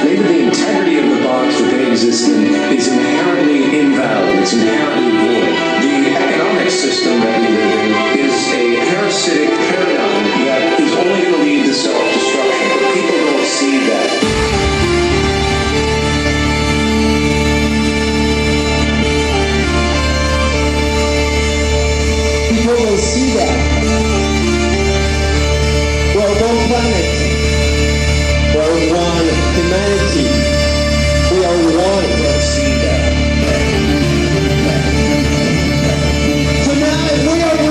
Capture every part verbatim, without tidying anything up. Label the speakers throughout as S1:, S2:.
S1: maybe the integrity of the box that they exist in is inherently invalid. It's inherently void. The economic system that we live in is a parasitic paradigm that is only going to lead to self-destruction. But people don't see that.
S2: People don't see that. We're one planet. We're one humanity. We are one.
S1: People don't see that.
S2: Tonight we are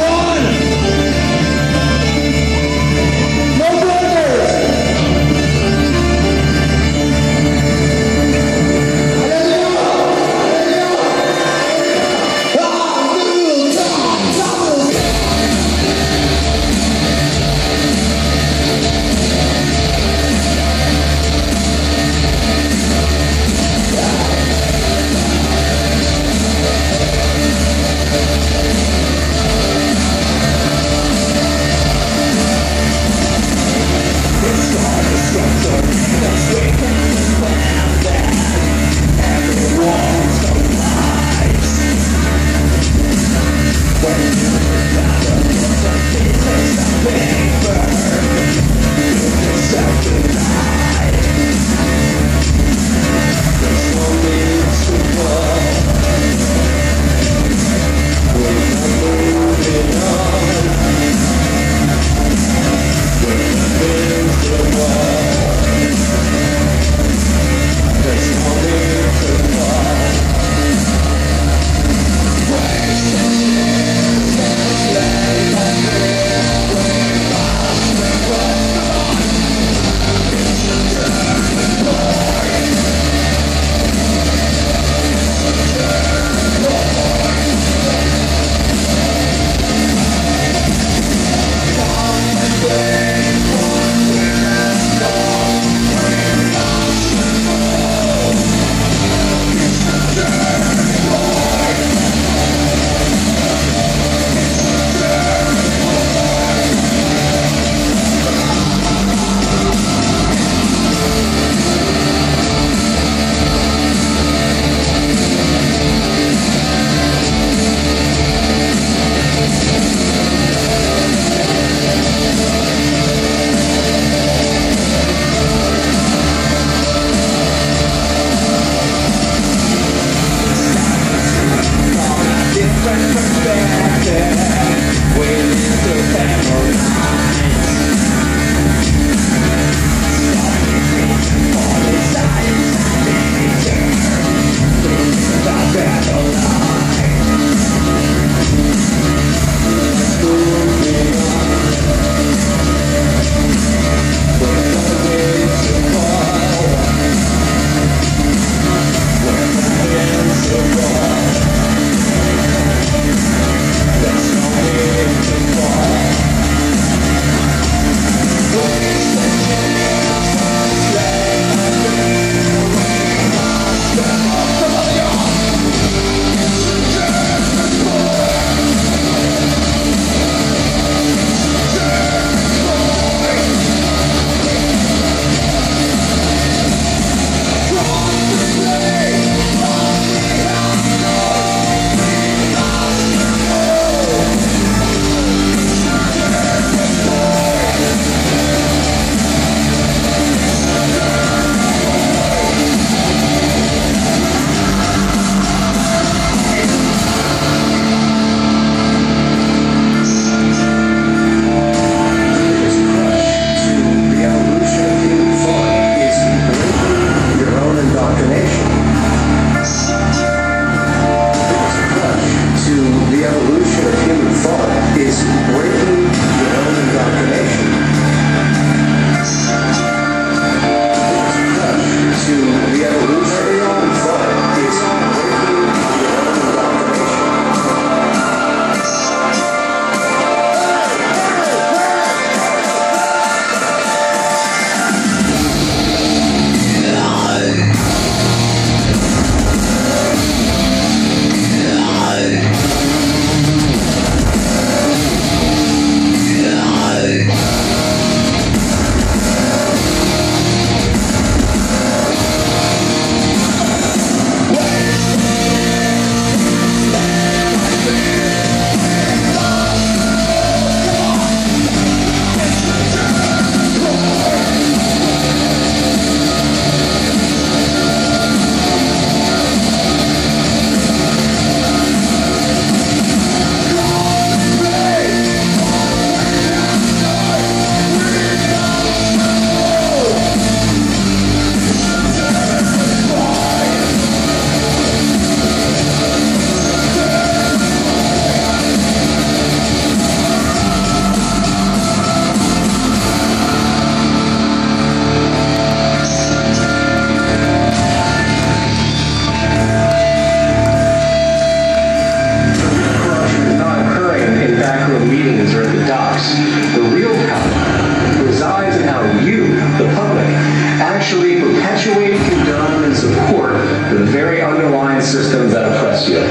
S1: the very underlying systems that oppress you.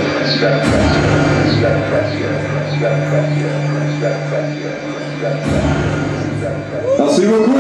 S2: Merci beaucoup.